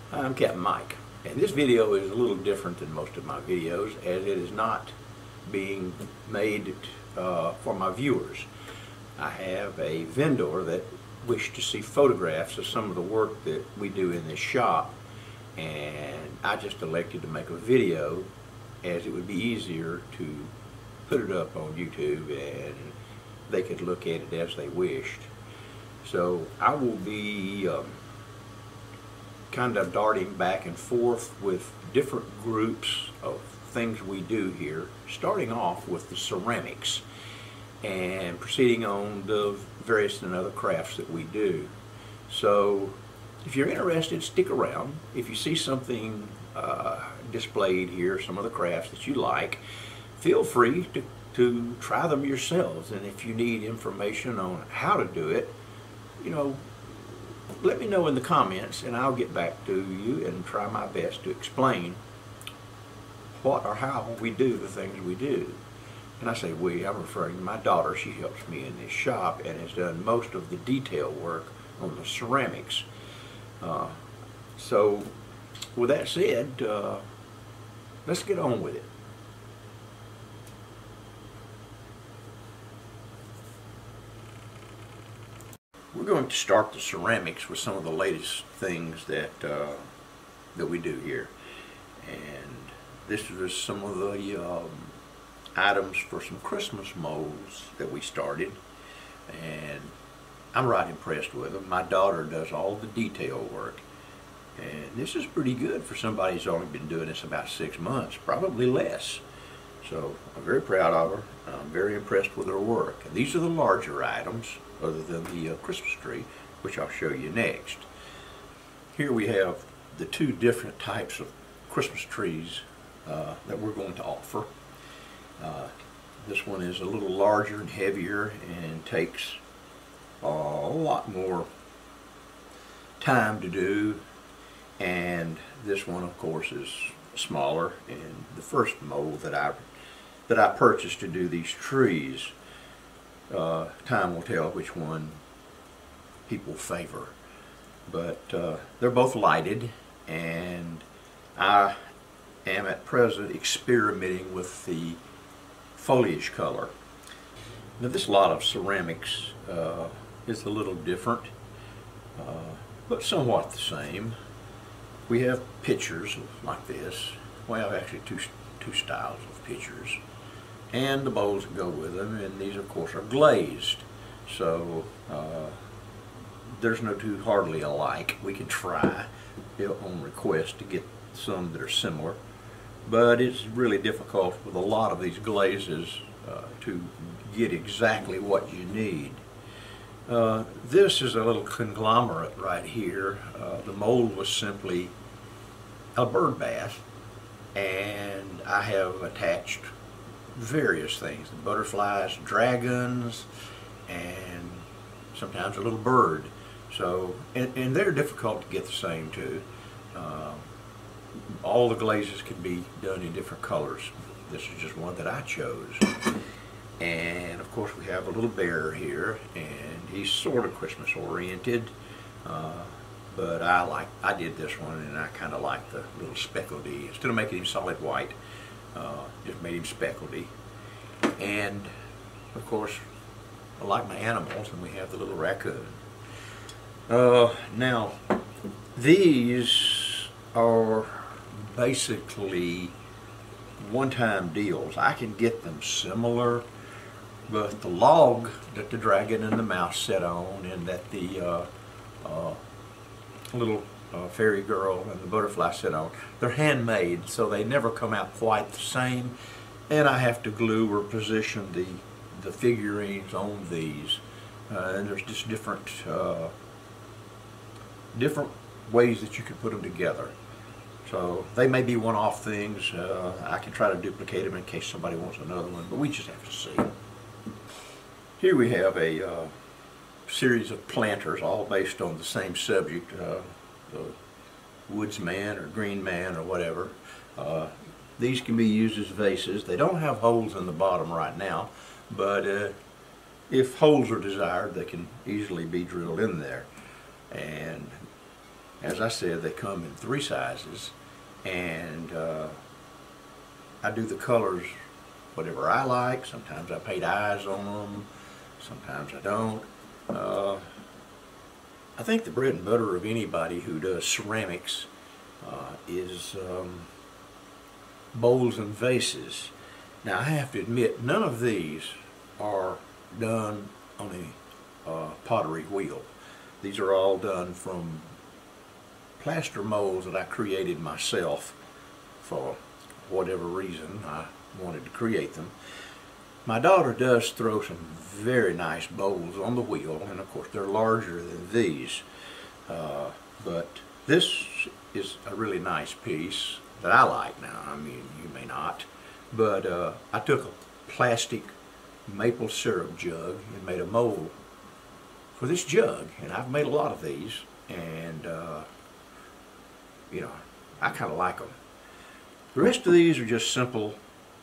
I'm Captain Mike, and this video is a little different than most of my videos as it is not being made for my viewers. I have a vendor that wished to see photographs of some of the work that we do in this shop, and I just elected to make a video as it would be easier to put it up on YouTube and they could look at it as they wished. So I will be kind of darting back and forth with different groups of things we do here, starting off with the ceramics and proceeding on the various and other crafts that we do. So if you're interested, stick around. If you see something displayed here, some of the crafts that you like, feel free to try them yourselves. And if you need information on how to do it, let me know in the comments and I'll get back to you and try my best to explain what or how we do the things we do. And I say we, I'm referring to my daughter. She helps me in this shop and has done most of the detail work on the ceramics. So with that said, let's get on with it. We're going to start the ceramics with some of the latest things that we do here, and this is some of the items for some Christmas molds that we started, and I'm right impressed with them. My daughter does all the detail work, and this is pretty good for somebody who's only been doing this about 6 months, probably less. So I'm very proud of her. I'm very impressed with her work. And these are the larger items, other than the Christmas tree, which I'll show you next. Here we have the two different types of Christmas trees that we're going to offer. This one is a little larger and heavier and takes a lot more time to do, and this one of course is smaller. And the first mold that I purchased to do these trees, time will tell which one people favor, but they're both lighted, and I am at present experimenting with the foliage color. Now this lot of ceramics is a little different, but somewhat the same. We have pitchers like this. We have actually two styles of pitchers, and the bowls that go with them, and these of course are glazed, so there's no two hardly alike. We can try on request to get some that are similar, but it's really difficult with a lot of these glazes to get exactly what you need. This is a little conglomerate right here. The mold was simply a bird bath, and I have attached various things, the butterflies, dragons, and sometimes a little bird. So, and they're difficult to get the same too. All the glazes can be done in different colors. This is just one that I chose. And of course we have a little bear here, and he's sort of Christmas oriented, but I did this one, and I kind of like the little speckledy. Instead of making him solid white, just made him speckledy. And of course I like my animals, and we have the little raccoon. Now these are basically one-time deals. I can get them similar, but the log that the dragon and the mouse sit on, and that the little fairy girl and the butterfly sit on, they're handmade, so they never come out quite the same, and I have to glue or position the figurines on these, and there's just different ways that you can put them together. So they may be one-off things. I can try to duplicate them in case somebody wants another one, but we just have to see. Here we have a series of planters, all based on the same subject, the woodsman or green man or whatever. These can be used as vases. They don't have holes in the bottom right now, but if holes are desired, they can easily be drilled in there. And as I said, they come in 3 sizes, and I do the colors whatever I like. Sometimes I paint eyes on them, sometimes I don't. I think the bread and butter of anybody who does ceramics is bowls and vases. Now I have to admit, none of these are done on a pottery wheel. These are all done from plaster molds that I created myself for whatever reason I wanted to create them. My daughter does throw some very nice bowls on the wheel, and of course they're larger than these. But this is a really nice piece that I like now. I mean, you may not. But I took a plastic maple syrup jug and made a mold for this jug, and I've made a lot of these, and you know, I kind of like them. The rest of these are just simple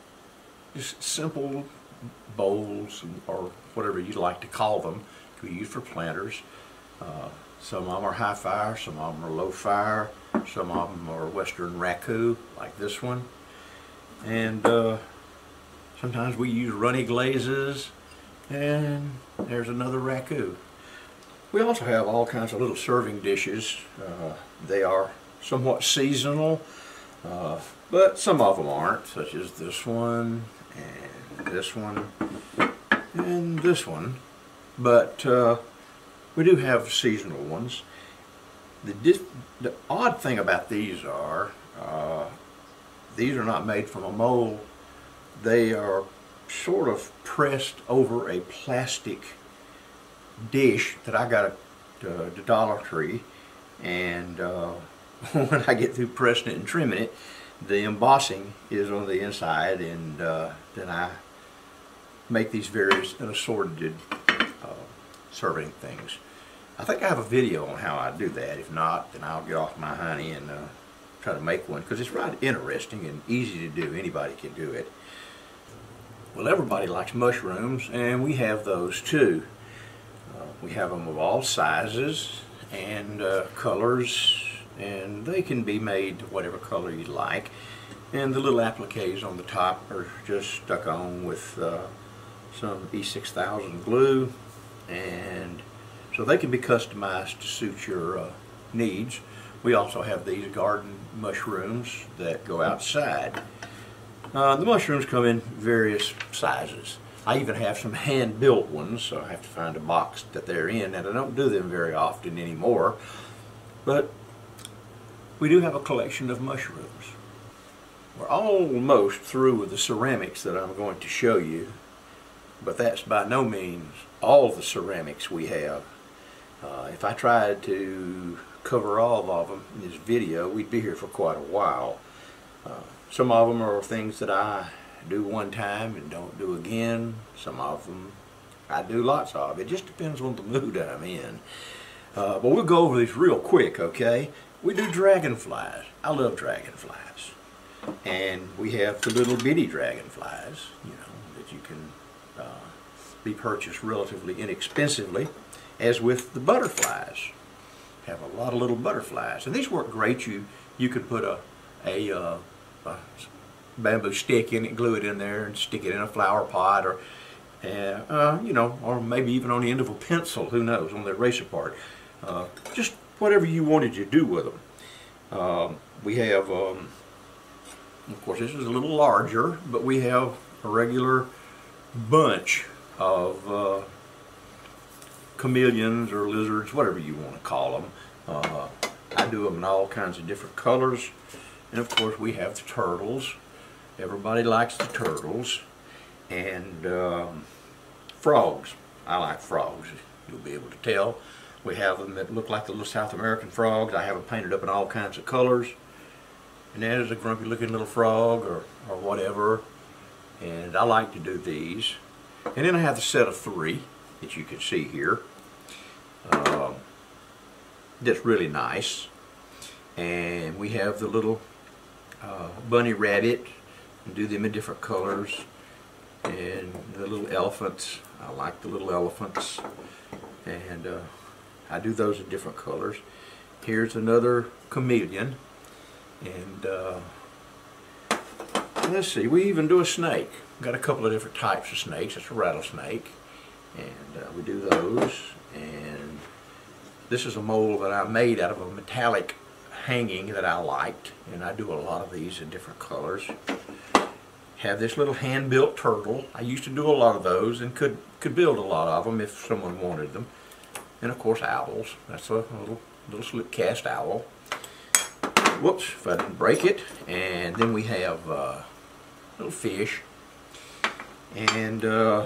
bowls, or whatever you'd like to call them, to be used for planters. Some of them are high fire, some of them are low fire, some of them are Western raku, like this one. And sometimes we use runny glazes, and there's another raku. We also have all kinds of little serving dishes. They are somewhat seasonal, but some of them aren't, such as this one, and this one, and this one. But we do have seasonal ones. The odd thing about these are not made from a mold. They are sort of pressed over a plastic dish that I got at the Dollar Tree, and when I get through pressing it and trimming it, the embossing is on the inside, and then I make these various and assorted serving things. I think I have a video on how I do that. If not, then I'll get off my honey and try to make one, because it's right interesting and easy to do. Anybody can do it. Well, everybody likes mushrooms, and we have those too. We have them of all sizes and colors, and they can be made to whatever color you like. And the little appliques on the top are just stuck on with some E6000 glue, and so they can be customized to suit your needs. We also have these garden mushrooms that go outside. The mushrooms come in various sizes. I even have some hand-built ones, so I have to find a box that they're in, and I don't do them very often anymore. But we do have a collection of mushrooms. We're almost through with the ceramics that I'm going to show you, but that's by no means all the ceramics we have. If I tried to cover all of them in this video, we'd be here for quite a while. Some of them are things that I do one time and don't do again. Some of them I do lots of. It just depends on the mood I'm in. But we'll go over these real quick, okay? We do dragonflies. I love dragonflies. And we have the little bitty dragonflies, you know, that you can be purchased relatively inexpensively, as with the butterflies. Have a lot of little butterflies, and these work great. You could put a bamboo stick in it, glue it in there, and stick it in a flower pot, or you know, or maybe even on the end of a pencil. Who knows? On the eraser part. Just whatever you wanted to do with them. We have, of course, this is a little larger, but we have a regular bunch of chameleons or lizards, whatever you want to call them. I do them in all kinds of different colors. And of course we have the turtles. Everybody likes the turtles. And frogs. I like frogs, you'll be able to tell. We have them that look like the little South American frogs. I have them painted up in all kinds of colors. And that is a grumpy looking little frog, or whatever. And I like to do these. And then I have the set of 3 that you can see here. That's really nice. And we have the little bunny rabbit, and do them in different colors. And the little elephants, I like the little elephants. And I do those in different colors. Here's another chameleon, and let's see, we even do a snake. Got a couple of different types of snakes. It's a rattlesnake, and we do those. And this is a mold that I made out of a metallic hanging that I liked, and I do a lot of these in different colors. Have this little hand-built turtle. I used to do a lot of those and could build a lot of them if someone wanted them. And of course owls. That's a little slip cast owl. Whoops, if I didn't break it. And then we have little fish. And I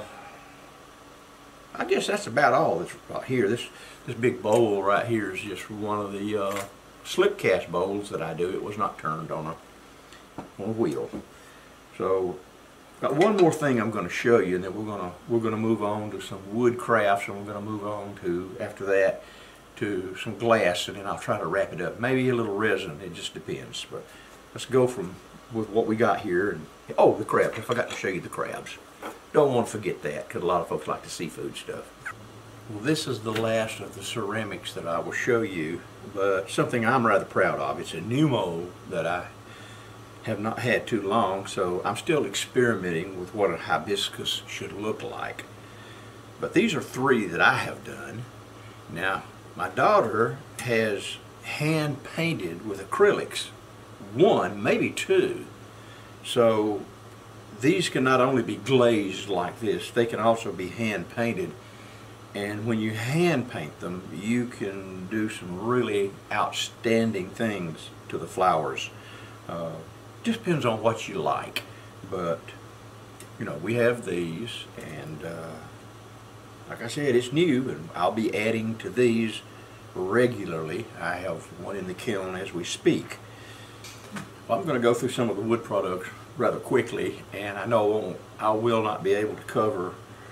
guess that's about all that's right here. This big bowl right here is just one of the slip cast bowls that I do. It was not turned on a wheel. So, got one more thing I'm going to show you, and then we're gonna move on to some wood crafts, and we're going to move on to, after that, to some glass, and then I'll try to wrap it up. Maybe a little resin. It just depends. But let's go with what we got here. And oh, the crabs! I forgot to show you the crabs. Don't want to forget that, because a lot of folks like the seafood stuff. Well, this is the last of the ceramics that I will show you, but something I'm rather proud of. It's a new mold that I have not had too long, so I'm still experimenting with what a hibiscus should look like. But these are 3 that I have done. Now, my daughter has hand painted with acrylics, 1, maybe 2. So these can not only be glazed like this, they can also be hand painted. And when you hand paint them, you can do some really outstanding things to the flowers. Just depends on what you like. But, you know, we have these, and like I said, it's new, and I'll be adding to these regularly. I have one in the kiln as we speak. Well, I'm going to go through some of the wood products rather quickly, and I know I will not be able to cover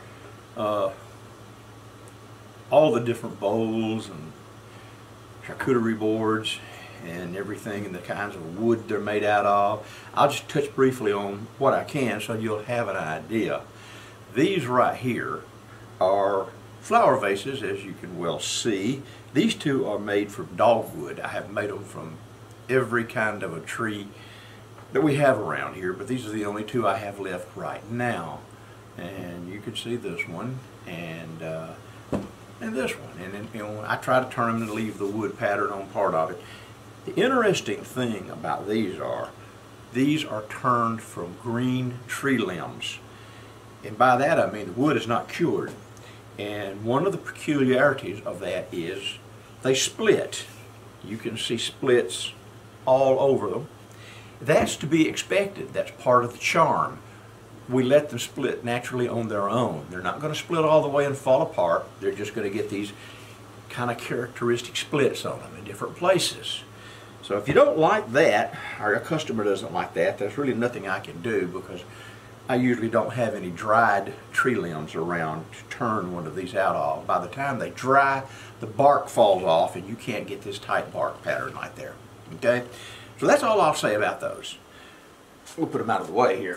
all the different bowls and charcuterie boards and everything and the kinds of wood they're made out of. I'll just touch briefly on what I can so you'll have an idea. These right here are flower vases, as you can well see. These 2 are made from dogwood. I have made them from every kind of a tree that we have around here, but these are the only 2 I have left right now. And you can see this one and this one. And then, you know, I try to turn them to leave the wood pattern on part of it. The interesting thing about these are turned from green tree limbs. And by that I mean the wood is not cured. And one of the peculiarities of that is they split. You can see splits all over them. That's to be expected. That's part of the charm. We let them split naturally on their own. They're not going to split all the way and fall apart. They're just going to get these kind of characteristic splits on them in different places. So if you don't like that, or a customer doesn't like that, there's really nothing I can do, because I usually don't have any dried tree limbs around to turn one of these out of. By the time they dry, the bark falls off and you can't get this tight bark pattern right there. Okay? So that's all I'll say about those. We'll put them out of the way here.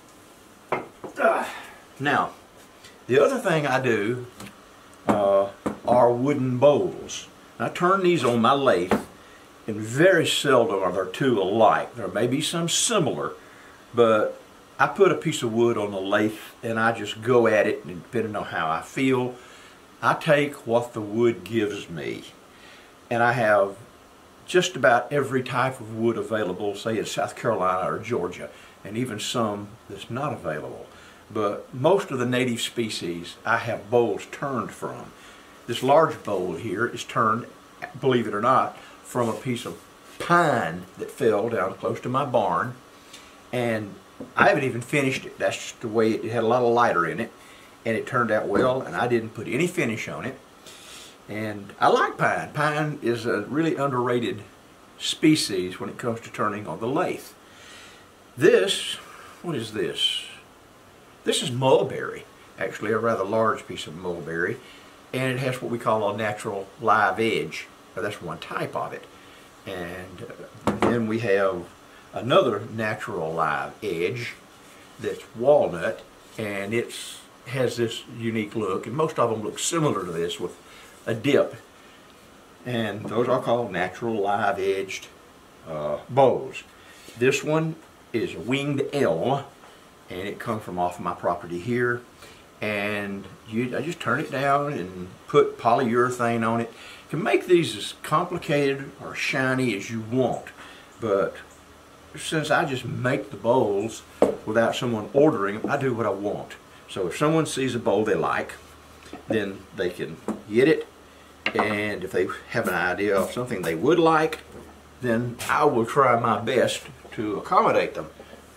Now, the other thing I do are wooden bowls. I turn these on my lathe, and very seldom are there 2 alike. There may be some similar, but I put a piece of wood on the lathe and I just go at it, and depending on how I feel, I take what the wood gives me. And I have just about every type of wood available, say in South Carolina or Georgia, and even some that's not available. But most of the native species I have bowls turned from. This large bowl here is turned, believe it or not, from a piece of pine that fell down close to my barn, and I haven't even finished it. That's just the way it had a lot of lighter in it, and it turned out well, and I didn't put any finish on it. And I like pine. Pine is a really underrated species when it comes to turning on the lathe. This, what is this? This is mulberry, actually a rather large piece of mulberry, and it has what we call a natural live edge. That's one type of it. And then we have another natural live edge that's walnut, and it has this unique look, and most of them look similar to this with a dip. and those are called natural live edged bowls. This one is a winged elm, and it comes from off my property here. And I just turn it down and put polyurethane on it. You can make these as complicated or shiny as you want, but since I just make the bowls without someone ordering them, I do what I want. So if someone sees a bowl they like, then they can get it, and if they have an idea of something they would like, then I will try my best to accommodate them.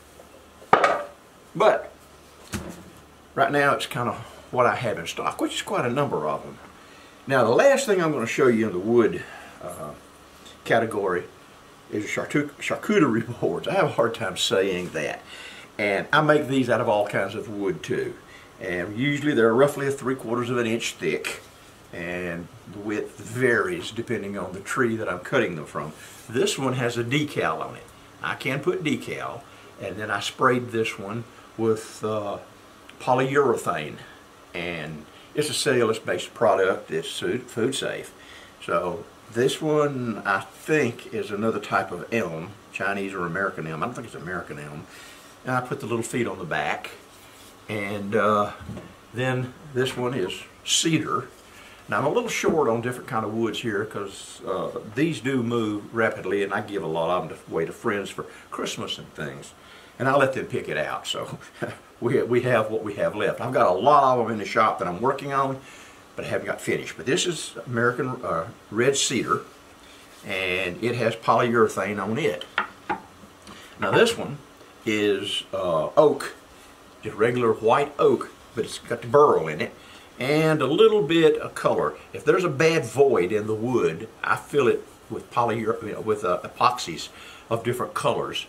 But right now it's kind of what I have in stock, which is quite a number of them. Now the last thing I'm going to show you in the wood category is charcuterie boards. I have a hard time saying that. And I make these out of all kinds of wood too. And usually they're roughly 3/4 of an inch thick, and the width varies depending on the tree that I'm cutting them from. This one has a decal on it. I can put decal, and then I sprayed this one with polyurethane, and it's a cellulose-based product. It's food safe. So this one, I think, is another type of elm, Chinese or American elm. I don't think it's American elm. And I put the little feet on the back, and then this one is cedar. Now I'm a little short on different kind of woods here because these do move rapidly, and I give a lot of them away to friends for Christmas and things, and I let them pick it out. So we have what we have left. I've got a lot of them in the shop that I'm working on, but I haven't got finished. But this is American red cedar, and it has polyurethane on it. Now this one is oak, just regular white oak, but it's got the burl in it, and a little bit of color. If there's a bad void in the wood, I fill it with with epoxies of different colors,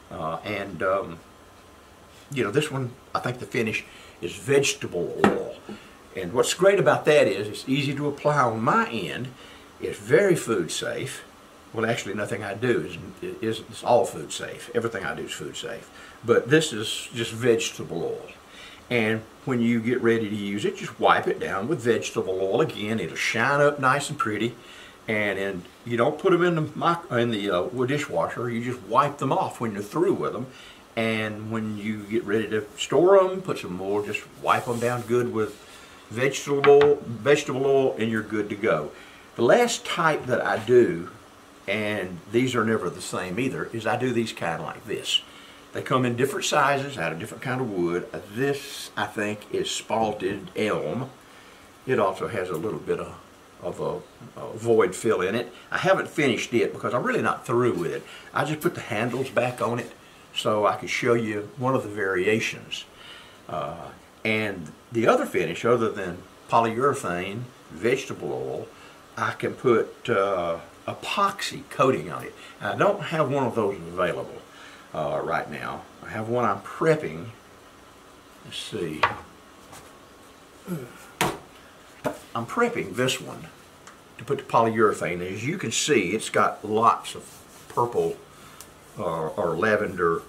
you know, this one, I think the finish is vegetable oil. And what's great about that is it's easy to apply on my end. It's very food safe. Well, actually, nothing I do is it's all food safe. Everything I do is food safe. But this is just vegetable oil. And when you get ready to use it, just wipe it down with vegetable oil. Again, it'll shine up nice and pretty. And you don't put them in the dishwasher. You just wipe them off when you're through with them. And when you get ready to store them, put some more, just wipe them down good with vegetable oil, and you're good to go. The last type that I do, and these are never the same either, is I do these kind of like this. They come in different sizes, out of different kind of wood. This, I think, is spalted elm. It also has a little bit of a void fill in it. I haven't finished it because I'm really not through with it. I just put the handles back on it so I could show you one of the variations. And the other finish, other than polyurethane, vegetable oil, I can put epoxy coating on it. And I don't have one of those available right now. I have one I'm prepping. Let's see. I'm prepping this one to put the polyurethane. As you can see, it's got lots of purple or lavender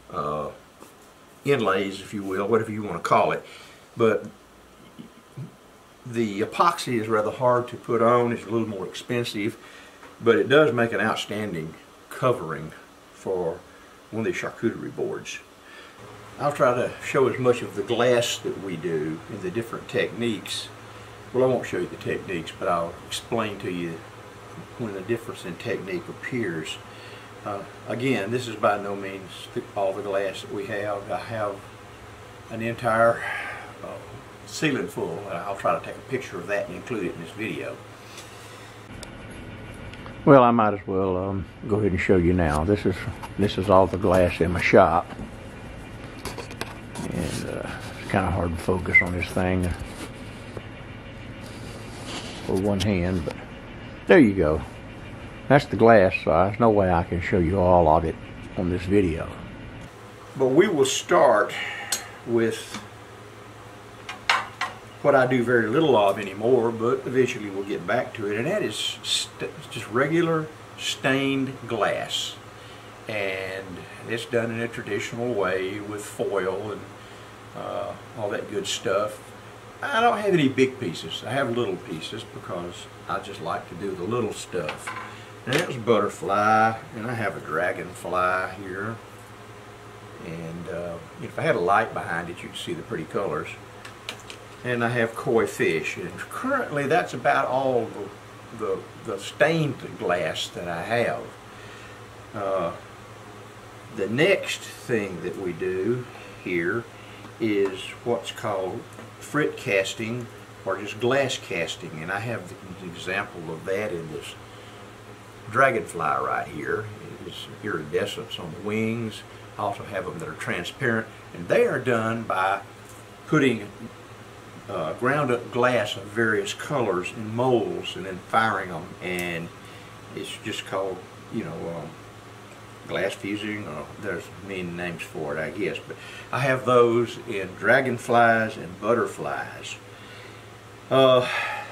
inlays, if you will, whatever you want to call it. But the epoxy is rather hard to put on. It's a little more expensive, but it does make an outstanding covering for one of these charcuterie boards. I'll try to show as much of the glass that we do and the different techniques. Well, I won't show you the techniques, but I'll explain to you when the difference in technique appears. Again, this is by no means all the glass that we have. I have an entire ceiling full, and I'll try to take a picture of that and include it in this video. Well, I might as well go ahead and show you now. This is all the glass in my shop, and it's kind of hard to focus on this thing with one hand, but there you go. That's the glass size. No way I can show you all of it on this video. But we will start with what I do very little of anymore, but eventually we'll get back to it, and that is just regular stained glass. And it's done in a traditional way with foil and all that good stuff. I don't have any big pieces. I have little pieces because I just like to do the little stuff. And there's a butterfly, and I have a dragonfly here. And if I had a light behind it, you'd see the pretty colors. And I have koi fish, and currently that's about all the stained glass that I have. The next thing that we do here is what's called frit casting, or just glass casting, and I have an example of that in this dragonfly right here. It's iridescence on the wings. I also have them that are transparent, and they are done by putting ground up glass of various colors in molds and then firing them, and it's just called, glass fusing, or there's many names for it, I guess, but I have those in dragonflies and butterflies. An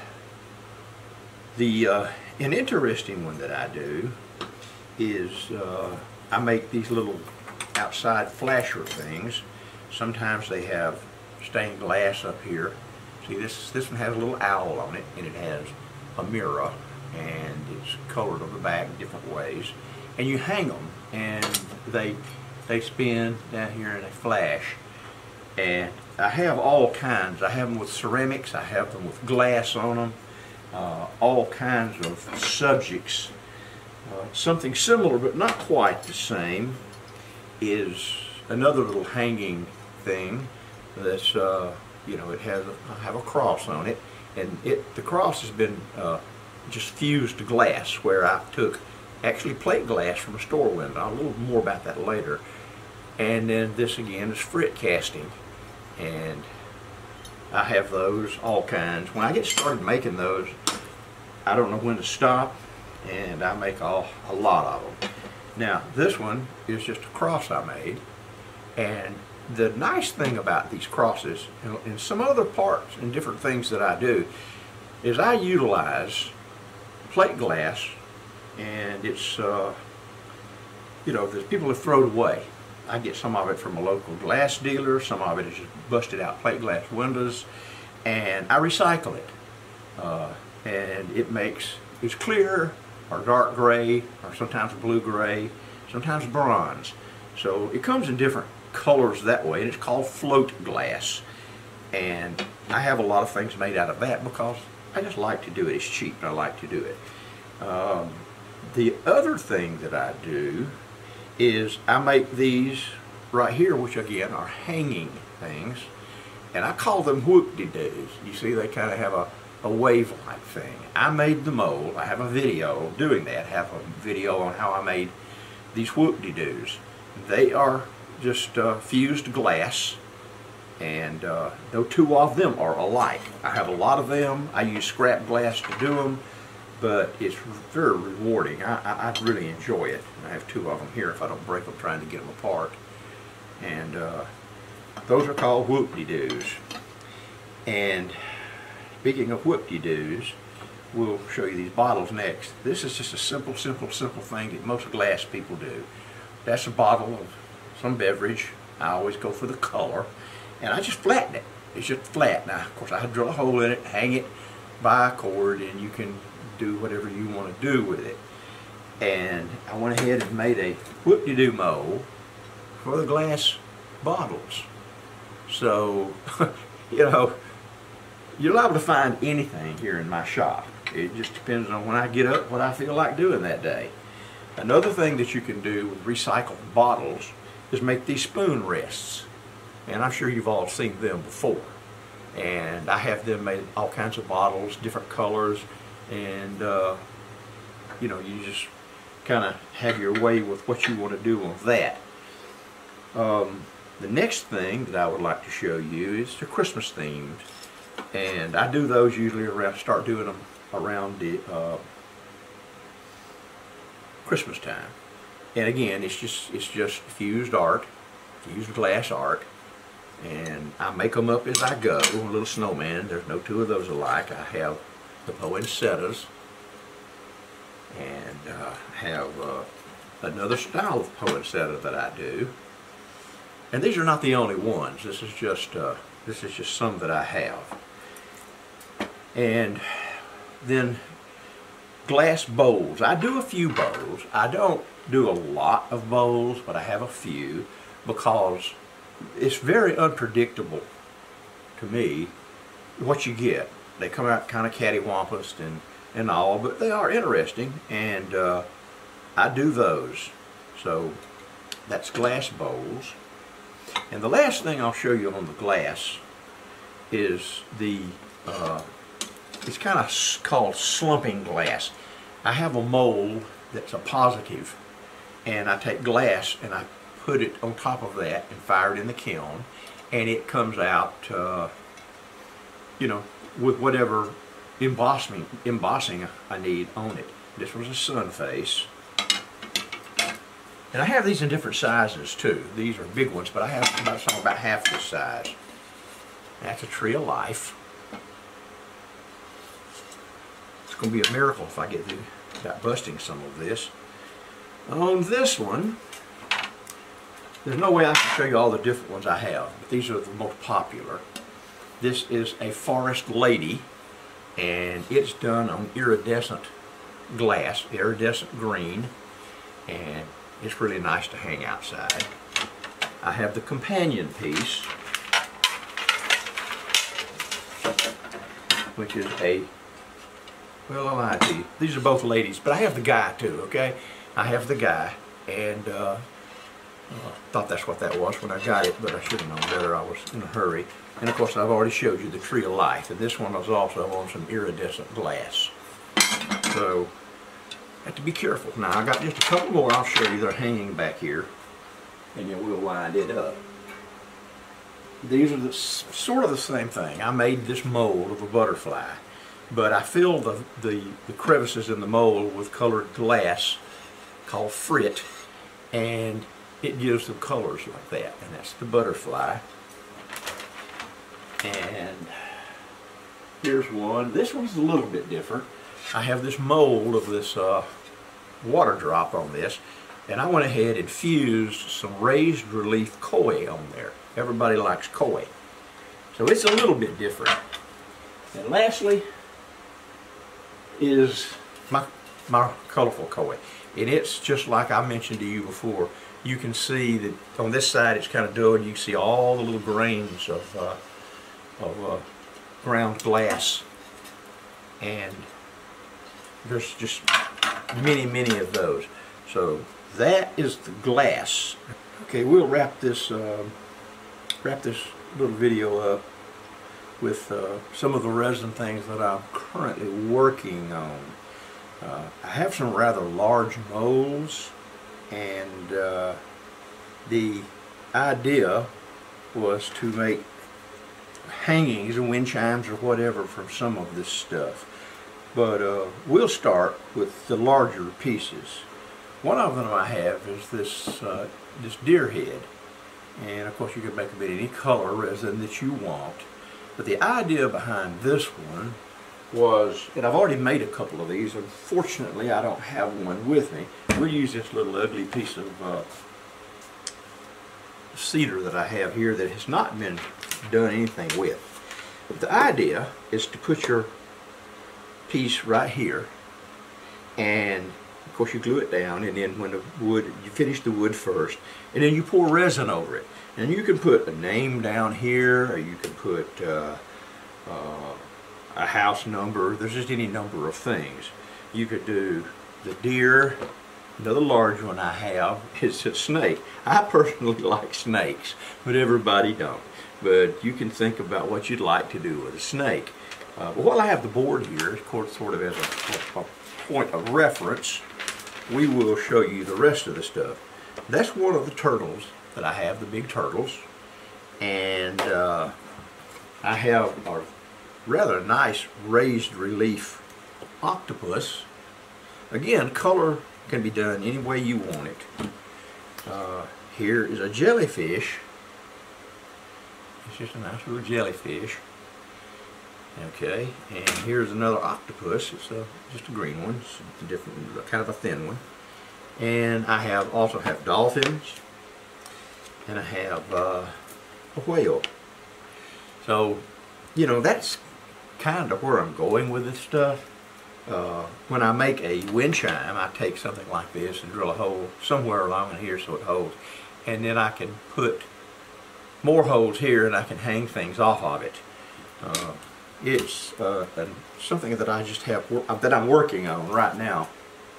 interesting one that I do is I make these little outside flasher things. Sometimes they have stained glass up here. See, this one has a little owl on it, and it has a mirror, and it's colored on the back different ways. And you hang them, and they spin down here and they flash. And I have all kinds. I have them with ceramics. I have them with glass on them. All kinds of subjects. Something similar, but not quite the same, is another little hanging thing that's it has I have a cross on it, and the cross has been just fused to glass, where I took actually plate glass from a store window. A little more about that later. And then this again is frit casting, and I have those all kinds. When I get started making those, I don't know when to stop, and I make a lot of them. Now this one is just a cross I made, and the nice thing about these crosses and some other parts and different things that I do is I utilize plate glass, and it's the people have thrown away. I get some of it from a local glass dealer, some of it is just busted out plate glass windows, and I recycle it. And it's clear or dark gray, or sometimes blue gray, sometimes bronze. So it comes in different colors that way, and it's called float glass. And I have a lot of things made out of that because I just like to do it. It's cheap, and I like to do it. The other thing that I do is I make these right here, which again are hanging things, and I call them whoop-de-doos. You see, they kind of have a wave-like thing. I made the mold. I have a video doing that. I have a video on how I made these whoop-de-doos. They are just fused glass, and no two of them are alike. I have a lot of them. I use scrap glass to do them, but it's very rewarding. I really enjoy it. I have two of them here if I don't break them trying to get them apart. And those are called whoop-de-doos. And speaking of whoop-de-doos, we'll show you these bottles next. This is just a simple thing that most glass people do. That's a bottle of some beverage. I always go for the color, and I just flatten it. It's just flat. Now, of course, I drill a hole in it, hang it by a cord, and you can do whatever you want to do with it. And I went ahead and made a whoop-de-doo mold for the glass bottles. So, you're liable to find anything here in my shop. It just depends on when I get up, what I feel like doing that day. Another thing that you can do with recycled bottles is make these spoon rests. And I'm sure you've all seen them before. And I have them made all kinds of bottles, different colors, and you just kind of have your way with what you want to do with that. The next thing that I would like to show you is the Christmas themed, and I do those usually start doing them around the Christmas time. And again, it's just fused art, fused glass art, and I make them up as I go. A little snowman. There's no two of those alike. I have the poinsettias, and have another style of poinsettia that I do. And these are not the only ones. This is just some that I have. And then glass bowls. I do a few bowls. I don't do a lot of bowls, but I have a few because it's very unpredictable to me what you get. They come out kind of cattywampus and all, but they are interesting, and I do those. So that's glass bowls. And the last thing I'll show you on the glass is the it's kind of called slumping glass. I have a mold that's a positive, and I take glass and I put it on top of that and fire it in the kiln, and it comes out you know, with whatever embossing I need on it. This was a sun face. And I have these in different sizes too. These are big ones, but I have some about half this size. That's a tree of life. It's going to be a miracle if I get through without busting some of this. On this one, there's no way I can show you all the different ones I have, but these are the most popular. This is a Forest Lady, and it's done on iridescent glass, iridescent green, and it's really nice to hang outside. I have the companion piece, which is a, well, I lied to you. These are both ladies, but I have the guy too, okay? I have the guy, and thought that's what that was when I got it, but I should have known better. I was in a hurry. And of course, I've already showed you the Tree of Life, and this one was also on some iridescent glass. So, have to be careful. Now, I got just a couple more I'll show you. They're hanging back here, and then we'll wind it up. These are sort of the same thing. I made this mold of a butterfly, but I filled the crevices in the mold with colored glass called frit, and it gives them colors like that, and that's the butterfly. And here's one. This one's a little bit different. I have this mold of this water drop on this, and I went ahead and fused some raised relief koi on there. Everybody likes koi, so it's a little bit different. And lastly is my colorful koi, and it's just like I mentioned to you before. You can see that on this side it's kind of dull. You can see all the little grains of ground glass, and there's just many of those. So that is the glass. Okay, we'll wrap this little video up with some of the resin things that I'm currently working on. I have some rather large molds, and the idea was to make hangings and wind chimes or whatever from some of this stuff. But we'll start with the larger pieces. One of them I have is this deer head, and of course you can make them in any color resin that you want. But the idea behind this one was, and I've already made a couple of these. Unfortunately, I don't have one with me. We'll use this little ugly piece of cedar that I have here that has not been done anything with. But the idea is to put your piece right here, and of course you glue it down, and then when the wood, you finish the wood first, and then you pour resin over it. And you can put a name down here, or you can put a house number. There's just any number of things. You could do the deer. Another large one I have is a snake. I personally like snakes, but everybody don't. But you can think about what you'd like to do with a snake. But while I have the board here, of course, sort of as a point of reference, we will show you the rest of the stuff. That's one of the turtles that I have, the big turtles. And I have a rather nice raised relief octopus. Again, color can be done any way you want it. Here is a jellyfish. It's just a nice little jellyfish. Okay, and here's another octopus. It's just a green one. It's a different, kind of a thin one. And I also have dolphins, and I have a whale. So, you know, that's kind of where I'm going with this stuff. When I make a wind chime, I take something like this and drill a hole somewhere along in here so it holds, and then I can put more holes here and I can hang things off of it. It's something that I just have that I'm working on right now.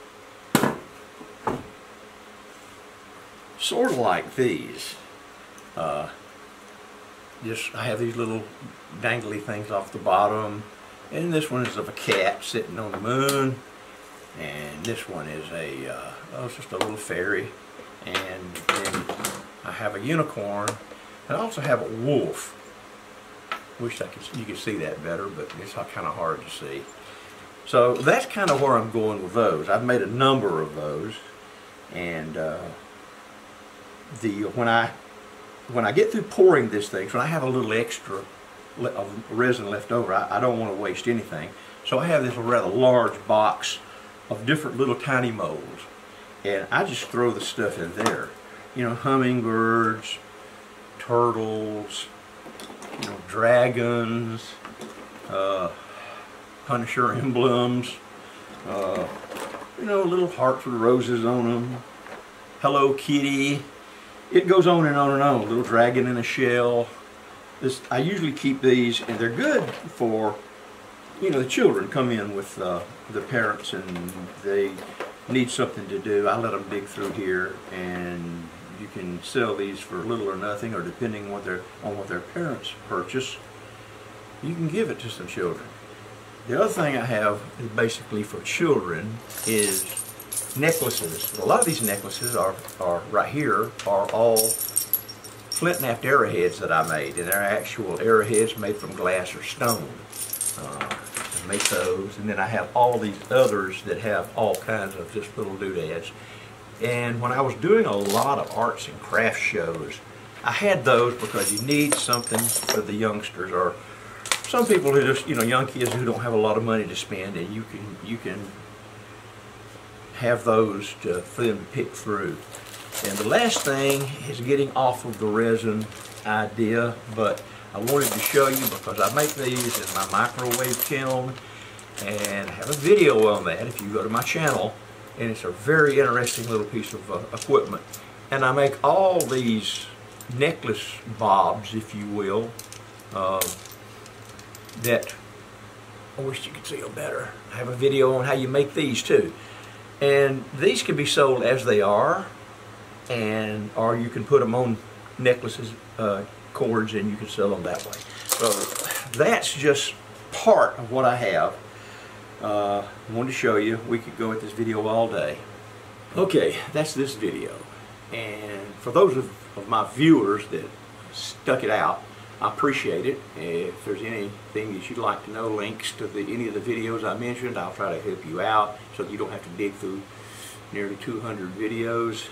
Sort of like these. I have these little dangly things off the bottom, and this one is of a cat sitting on the moon, and this one is it's just a little fairy, and then I have a unicorn, and I also have a wolf. Wish you could see that better, but it's kind of hard to see. So that's kind of where I'm going with those. I've made a number of those, and when I get through pouring this thing, so when I have a little extra of resin left over, I don't want to waste anything. So I have this rather large box of different little tiny molds, and I just throw the stuff in there. You know, hummingbirds, turtles, you know, dragons, Punisher emblems, you know, little hearts with roses on them, Hello Kitty. It goes on and on and on. Little dragon in a shell. I usually keep these, and they're good for, you know, the children come in with the parents and they need something to do. I let them dig through here, and you can sell these for little or nothing, or depending on what their parents purchase, you can give it to some children. The other thing I have basically for children is necklaces. A lot of these necklaces are right here are all flint knapped arrowheads that I made, and they're actual arrowheads made from glass or stone. I make those, and then I have all these others that have all kinds of just little doodads. And when I was doing a lot of arts and crafts shows, I had those because you need something for the youngsters, or some people who just, you know, young kids who don't have a lot of money to spend, and you can have those for them to pick through. And the last thing is getting off of the resin idea, but I wanted to show you because I make these in my microwave kiln, and I have a video on that if you go to my channel, and it's a very interesting little piece of equipment. And I make all these necklace bobs, if you will, that I wish you could see them better. I have a video on how you make these too. And these can be sold as they are, or you can put them on necklaces, cords, and you can sell them that way. So that's just part of what I have. I wanted to show you. We could go at this video all day. Okay, that's this video. And for those of my viewers that stuck it out, I appreciate it. If there's anything that you'd like to know, links to any of the videos I mentioned, I'll try to help you out so that you don't have to dig through nearly 200 videos.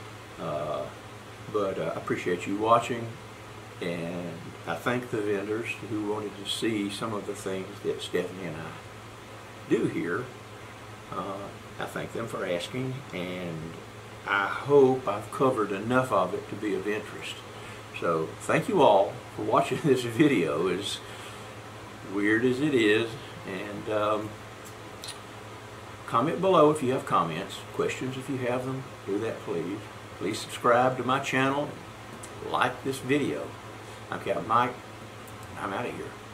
But I appreciate you watching, and I thank the vendors who wanted to see some of the things that Stephanie and I do here. I thank them for asking, and I hope I've covered enough of it to be of interest. So thank you all for watching this video, as weird as it is, and comment below if you have comments, questions if you have them. Do that, please. Please subscribe to my channel, like this video. I'm Captain Mike. I'm out of here.